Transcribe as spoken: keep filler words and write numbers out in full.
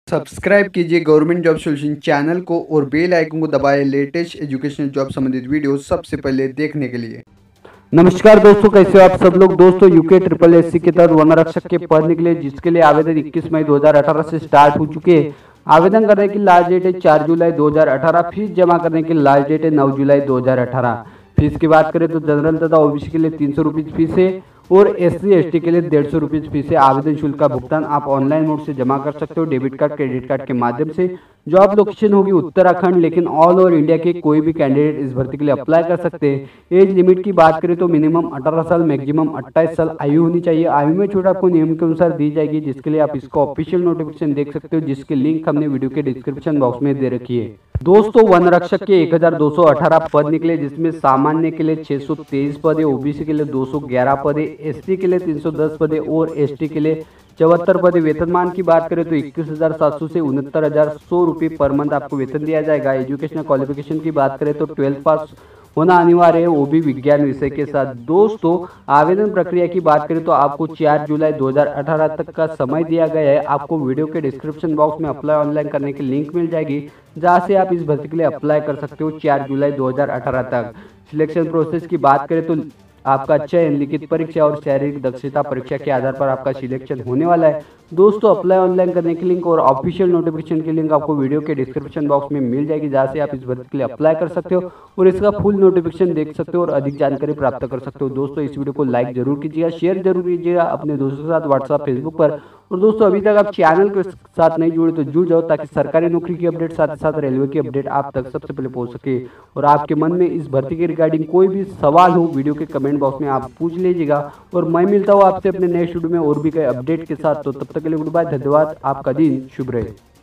Subscribe कीजिए government job solution channel को और बेल आइकन को दबाएं लेटेस्ट एजुकेशनल जॉब संबंधित वीडियो सबसे पहले देखने के लिए। नमस्कार दोस्तों, कैसे हो आप सब लोग। दोस्तों यूके ट्रिपल एस सी के तहत वन आरक्षक के पद निकले, जिसके लिए आवेदन इक्कीस मई दो हज़ार अठारह से स्टार्ट हो चुके हैं। आवेदन करने की लास्ट डेट है चार जुलाई दो हज़ार अठारह। फीस जमा करने की लास्ट डेट है नौ जुलाई दो हज़ार अठारह। फीस की बात करें तो जनरल तथा ओबीसी के लिए तीन सौ रुपीज फीस है और एस सी एस टी के लिए डेढ़ सौ रुपीज फीस है। आवेदन शुल्क का भुगतान आप ऑनलाइन मोड से जमा कर सकते हो, डेबिट कार्ड क्रेडिट कार्ड के माध्यम से। जॉब लोकेशन होगी उत्तराखंड, लेकिन ऑल ओवर इंडिया के कोई भी कैंडिडेट इस भर्ती के लिए अप्लाई कर सकते हैं। एज लिमिट की बात करें तो मिनिमम अठारह साल, मैक्सिमम अट्ठाईस साल आयु होनी चाहिए। आयु में छूट आपको नियम के अनुसार दी जाएगी, जिसके लिए आप इसको ऑफिशियल नोटिफिकेशन देख सकते हो, जिसकी लिंक हमने वीडियो के डिस्क्रिप्शन बॉक्स में दे रखी है। दोस्तों वन रक्षक के एक हज़ार दो सौ अठारह पद निकले, जिसमें सामान्य के लिए छह सौ तेईस पद है, ओबीसी के लिए दो सौ ग्यारह पद है, एसटी के लिए तीन सौ दस पद है और एसटी के लिए चौहत्तर पद है। वेतनमान की बात करें तो इक्कीस हजार सात सौ से उनहत्तर हजार सौ रुपये पर मंथ आपको वेतन दिया जाएगा। एजुकेशनल क्वालिफिकेशन की बात करें तो ट्वेल्थ पास होना अनिवार्य है, वो भी विज्ञान विषय के साथ। दोस्तों आवेदन प्रक्रिया की बात करें तो आपको चार जुलाई दो हज़ार अठारह तक का समय दिया गया है। आपको वीडियो के डिस्क्रिप्शन बॉक्स में अप्लाई ऑनलाइन करने की लिंक मिल जाएगी, जहां से आप इस भर्ती के लिए अप्लाई कर सकते हो चार जुलाई दो हज़ार अठारह तक। सिलेक्शन प्रोसेस की बात करें तो आपका चयन लिखित परीक्षा और शारीरिक दक्षता परीक्षा के आधार पर आपका सिलेक्शन होने वाला है। दोस्तों अप्लाई ऑनलाइन करने की लिंक और ऑफिशियल नोटिफिकेशन की लिंक आपको वीडियो के डिस्क्रिप्शन बॉक्स में मिल जाएगी, जहां से आप इस भर्ती के लिए अप्लाई कर सकते हो और इसका फुल नोटिफिकेशन देख सकते हो और अधिक जानकारी प्राप्त कर सकते हो। दोस्तों इस वीडियो को लाइक जरूर कीजिएगा, शेयर जरूर कीजिएगा अपने दोस्तों के साथ व्हाट्सएप फेसबुक पर। और दोस्तों अभी तक आप चैनल के साथ नहीं जुड़े तो जुड़ जाओ, ताकि सरकारी नौकरी की अपडेट साथ ही साथ रेलवे की अपडेट आप तक सबसे पहले पहुंच सके। और आपके मन में इस भर्ती के रिगार्डिंग कोई भी सवाल हो वीडियो के कमेंट बॉक्स में आप पूछ लीजिएगा। और मैं मिलता हूँ आपसे अपने नेक्स्ट वीडियो में और भी कई अपडेट के साथ। तो तब तक के लिए गुड बाय, धन्यवाद, आपका दिन शुभ रहे।